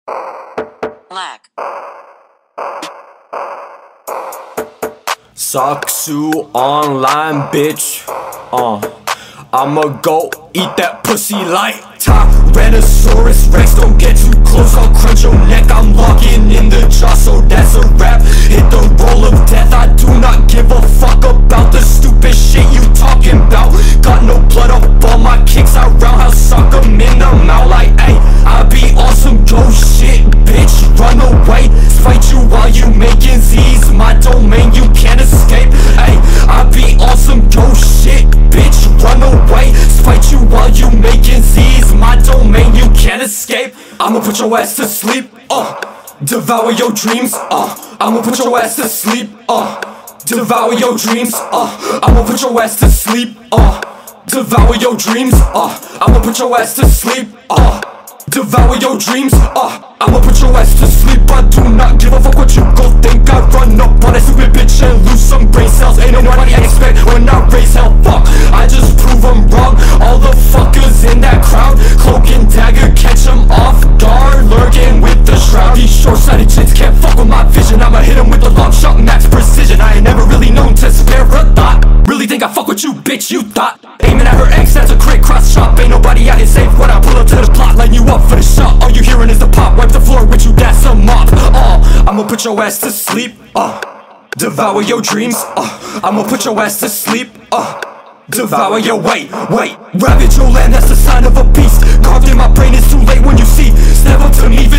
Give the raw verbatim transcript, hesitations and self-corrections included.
Black. Saksu online, bitch. Uh, I'ma go eat that pussy like Tyrannosaurus Rex. Don't get too close, I'll crunch your neck. I'm locking in the jaw, so that's a wrap. Hit the roll of death. I do not give a fuck about the stupid shit you talking about. Got no blood up on my kicks. I roundhouse sock 'em in the mouth like, ayy, I be awesome, go shit, bitch, run away. Fight you while you making Z's, my domain, you can't escape. Ayy, I be awesome, go shit, bitch, run away. Fight you while you making Z's, my domain, you can't escape. I'ma put your ass to sleep, uh devour your dreams, uh I'ma put your ass to sleep, uh devour your dreams, uh I'ma put your ass to sleep, uh devour your dreams, uh I'ma put your ass to sleep, uh devour your dreams, uh I'ma put your ass to sleep. I do not give a fuck what you gon' think. I run up on that stupid bitch and lose some brain cells. Ain't nobody I expect when I raise hell, fuck, I just prove I'm wrong. All the fuckers in that crowd, cloak and dagger, catch them off guard, lurking with the shroud. These short-sighted chits can't fuck with my vision. I'ma hit them with the long shot, max precision. I ain't never really known to spare a thought. Really think I fuck with you, bitch, you thought. Aiming at her ex, that's a crit cross shot. Ain't nobody out here safe when I pull up to the plot. Line you up for the shot, all you hearing is the pop. Wipe the floor with you, that's a mop. Uh, I'ma put your ass to sleep, uh devour your dreams, uh I'ma put your ass to sleep, uh devour your wait, wait Ravage your land, that's the sign of a beast. Carved in my brain, it's too late when you see. Step up to me,